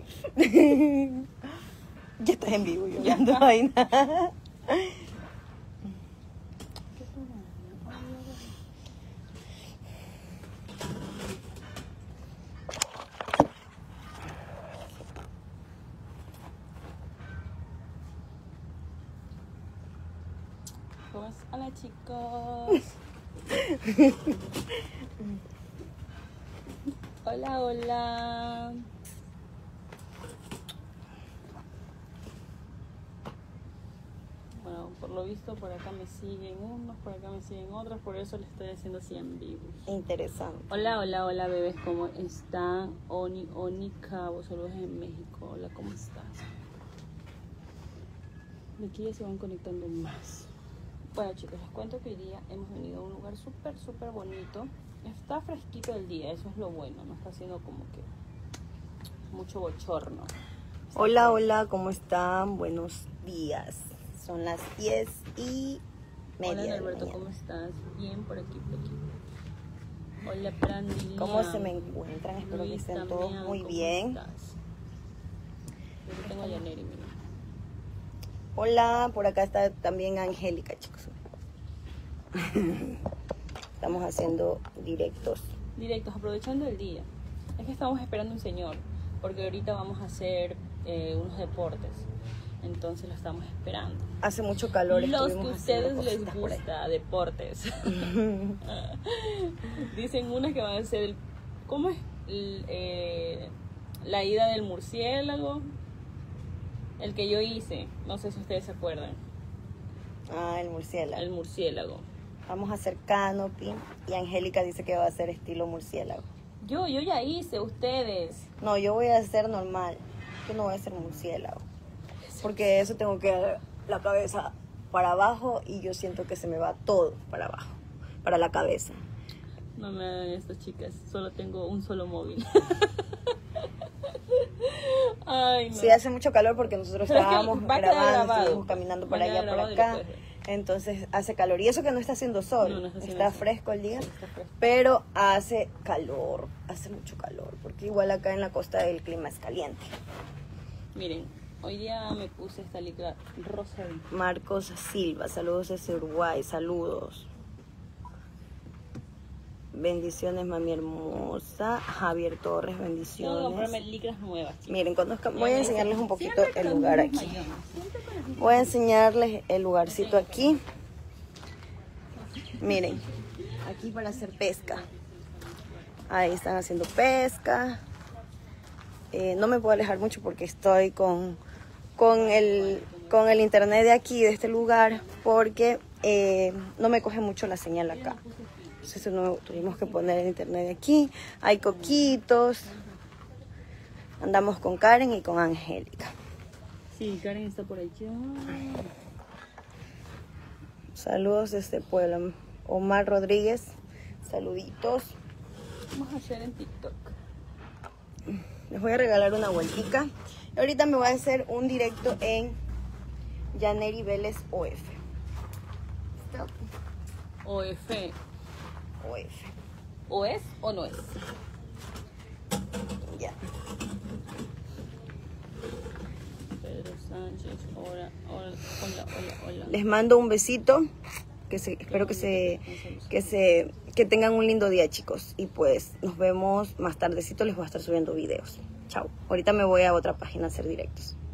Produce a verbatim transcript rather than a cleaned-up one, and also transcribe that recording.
Ya estás en vivo, yo ya ando ahí. Pues, hola chicos. Hola, hola. Bueno, por lo visto por acá me siguen unos, por acá me siguen otros, por eso le estoy haciendo así en vivo. Interesante. Hola, hola, hola bebés, ¿cómo están? Oni, Oni Cabo, saludos en México. Hola, ¿cómo estás? De aquí ya se van conectando más. Bueno chicos, les cuento que hoy día hemos venido a un lugar súper, súper bonito. Está fresquito el día, eso es lo bueno, no está haciendo como que mucho bochorno. Está Hola, fresco. hola, ¿cómo están? Buenos días. Son las diez y media. Hola de la Alberto, mañana. ¿cómo estás? Bien por aquí, por aquí. Hola Prandi. ¿Cómo se me encuentran? Espero que estén todos muy bien. Estás? Yo tengo a Yaneri, mira. Hola, por acá está también Angélica, chicos. Estamos haciendo directos. Directos, aprovechando el día. Es que estamos esperando un señor, porque ahorita vamos a hacer eh, unos deportes. Entonces lo estamos esperando. Hace mucho calor. Los que estuvimos ustedes haciendo les cositas por ahí. gusta, deportes. Dicen unas que van a ser, el, ¿cómo es? El, eh, la ida del murciélago. El que yo hice, no sé si ustedes se acuerdan. Ah, el murciélago. El murciélago. Vamos a hacer canopy y Angélica dice que va a hacer estilo murciélago. Yo, yo ya hice, ustedes. No, yo voy a hacer normal. Yo no voy a hacer murciélago. Porque eso tengo que dar la cabeza para abajo y yo siento que se me va todo para abajo, para la cabeza. No me hagan esto, chicas. Solo tengo un solo móvil. Ay, no. Sí, hace mucho calor porque nosotros Pero es que estábamos va a quedar grabando, grabado. estuvimos caminando por Va a quedar allá, por grabado y acá. lo puedes ver. Entonces hace calor. Y eso que no está haciendo sol. No, no está haciendo está sol. fresco el día. Sí, está fresco. Pero hace calor. Hace mucho calor. Porque igual acá en la costa el clima es caliente. Miren, hoy día me puse esta licra rosa. Marcos Silva, saludos desde Uruguay. Saludos. Bendiciones, mami hermosa. Javier Torres, Tengo que bendiciones. comprarme licras nuevas, chicos. Miren, conozcan, voy a enseñarles un poquito Siempre el con lugar los aquí. mayones, siempre con los mismos. Voy a enseñarles el lugarcito aquí. Miren, aquí para hacer pesca. Ahí están haciendo pesca. Eh, no me puedo alejar mucho porque estoy con, con, el, con el internet de aquí, de este lugar, porque eh, no me coge mucho la señal acá. Entonces no, tuvimos que poner el internet de aquí. Hay coquitos. Andamos con Karen y con Angélica. Sí, Karen está por allá. Saludos desde Puebla. Omar Rodríguez, saluditos. Vamos a hacer en TikTok. Les voy a regalar una vueltica. Y ahorita me voy a hacer un directo en Yaneri Vélez O F. Stop. O F. O F. ¿O es o no es? Ya. Pedro Sánchez, hola, hola, hola, hola, hola. Les mando un besito. Que se, espero que se, que se, que tengan un lindo día, chicos. Y pues nos vemos más tardecito. Les voy a estar subiendo videos. Chao. Ahorita me voy a otra página a hacer directos.